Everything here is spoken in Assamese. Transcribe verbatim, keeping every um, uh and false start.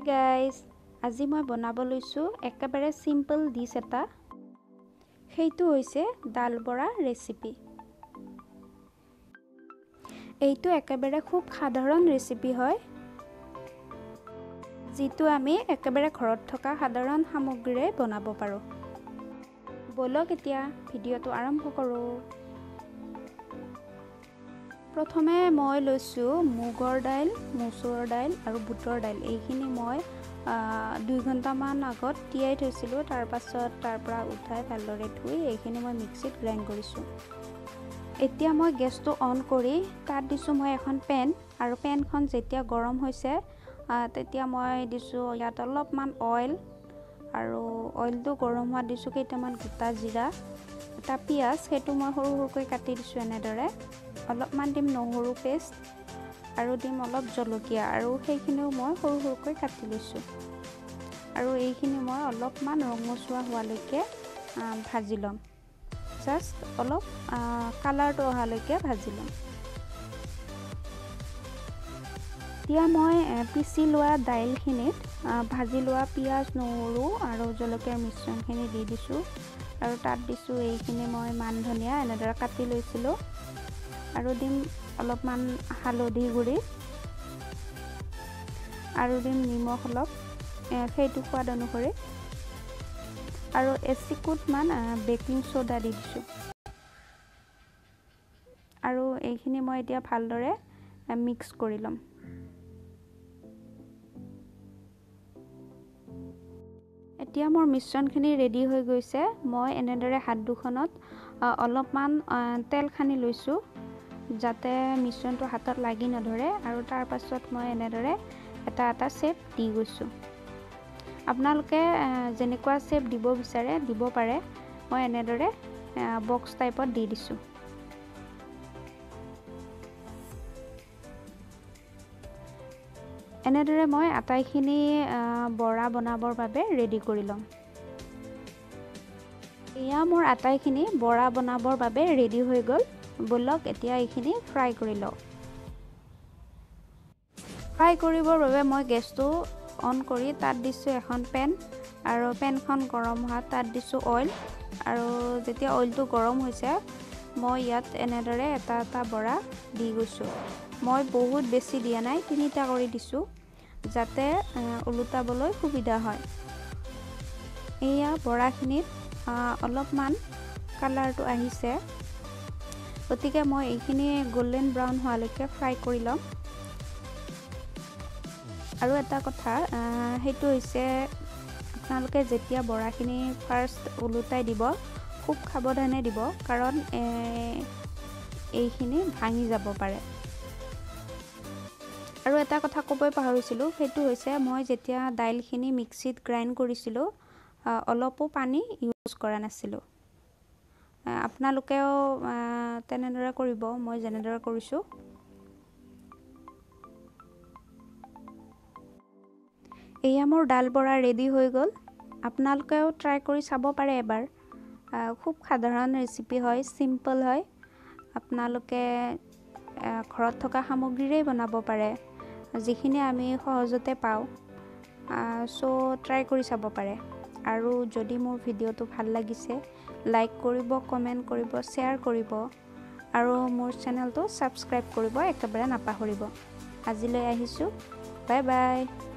Hi guys, আজি মই বনাব লৈছো একেবাৰে সিম্পল ডিশ এটা সেইটো হৈছে ডাল বৰা ৰেচিপি এইটো একেবাৰে খুব সাধাৰণ ৰেচিপি হয় যেটো আমি একেবাৰে ঘৰত থকা সাধাৰণ সামগ্ৰীৰে বনাব পাৰো বলক এতিয়া ভিডিওটো আৰম্ভ কৰো প্ৰথমে মই লৈছো মুগৰ দাইল মসুৰ দাইল আৰু বুটৰ দাইল এইখিনি মই দুই ঘণ্টা মান আগত তিয়াই থৈছিলো তাৰ পাছত তাৰ পৰা উঠাই ভালদৰে ধুই এইখিনি মই মিক্সিত গ্ৰাইণ্ড কৰিছো এতিয়া মই গেছটো অন কৰি তাত দিছো মই এখন পেন আৰু পেনখন যেতিয়া গৰম হৈছে তেতিয়া মই দিছো ইয়াত অলপমান অইল আৰু অইলটো গৰম হোৱা দিছো কেইটামান গোটা জিৰা এটা পিয়াজ হেতু মই সৰু সৰুকৈ কাটি দিছো এনেদৰে অলপমান দিম নহৰু পেষ্ট আৰু দিম অলপ জলকীয়া আৰু সেইখিনিও মই সৰু সৰুকৈ কাটি লৈছো আৰু এইখিনি মই অলপমান ৰঙচুৱা হোৱালৈকে ভাজি লম জাস্ট অলপ কালাৰটো অহালৈকে ভাজি লম এতিয়া মই পিচি লোৱা দাইলখিনিত ভাজি লোৱা পিয়াজ নহৰু আৰু জলকীয়াৰ মিশ্ৰণখিনি দি দিছো আৰু তাত দিছো এইখিনি মই মান ধনিয়া এনেদৰে কাটি লৈছিলো আৰু দিম অলপমান হালধি গুড়ি আৰু দিম নিমখ অলপ সেইটো সোৱাদ অনুসৰি আৰু এচিকুট মান বেকিং সোডা দি দিছো আৰু এইখিনি মই এতিয়া ভালদৰে মিক্স কৰি লম এতিয়া মোৰ মিশ্ৰণখিনি ৰেডি হৈ গৈছে মই এনেদৰে হাত দুখনত অলপমান তেল খানি লৈছো যাতে মিশ্ৰণটো হাতত লাগি নধৰে আৰু তাৰ পাছত মই এনেদৰে এটা এটা শেপ দি গৈছো আপোনালোকে যেনেকুৱা শেপ দিব বিচাৰে দিব পাৰে মই এনেদৰে বক্স টাইপত দি দিছো এনেদৰে মই আটাইখিনি বৰা বনাবৰ বাবে ৰেডি কৰি লম এয়া মোৰ আটাইখিনি বৰা বনাবৰ বাবে ৰেডি হৈ গল বলক এতিয়া এইখিনি ফ্ৰাই কৰি লও ফ্ৰাই কৰিবৰ বাবে মই গেছটো অন কৰি তাত দিছো এখন পেন আৰু পেনখন গৰম হোৱা তাত দিছো অইল আৰু যেতিয়া অইলটো গৰম হৈছে মই ইয়াত এনেদৰে এটা এটা বৰা দি গৈছো মই বহুত বেছি দিয়া নাই তিনিটা কৰি দিছো যাতে উলুটাবলৈ সুবিধা হয় এয়া বৰাখিনিত অলপমান কালাৰটো আহিছে গতিকে মই এইখিনি গোল্ডেন ব্ৰাউন হোৱালৈকে ফ্ৰাই কৰি লম আৰু এটা কথা হেতু হৈছে আপোনালোকে যেতিয়া বৰাখিনি ফাৰ্স্ট উলুটাই দিব খুব সাৱধানে দিব কাৰণ এইখিনি ভাঙি যাব পাৰে আৰু এটা কথা ক'বই পাহৰিছিলো হেতু হৈছে মই যেতিয়া দাইলখিনি মিক্সিত গ্ৰাইণ্ড কৰিছিলো অলপো পানী ইউজ কৰা নাছিলো আপোনালোকেও তেনেদৰে কৰিব মই যেনেদৰে কৰিছো এয়া মোৰ ডাল বৰা ৰেডি হৈ গল আপোনালোকেও ট্ৰাই কৰি চাব পাৰে এবাৰ খুব সাধাৰণ ৰেচিপি হয় সিম্পল হয় আপোনালোকে ঘৰত থকা সামগ্ৰীৰে বনাব পাৰে যিখিনি আমি সহজতে পাওঁ সো ট্ৰাই কৰি চাব পাৰে আৰু যদি মোৰ ভিডিওটো ভাল লাগিছে লাইক কৰিব কমেন্ট কৰিব শেয়াৰ কৰিব আৰু মোৰ চেনেলটো সাবস্ক্ৰাইব কৰিব একেবাৰে নাপাহৰিব আজিলৈ আহিছো বাই বাই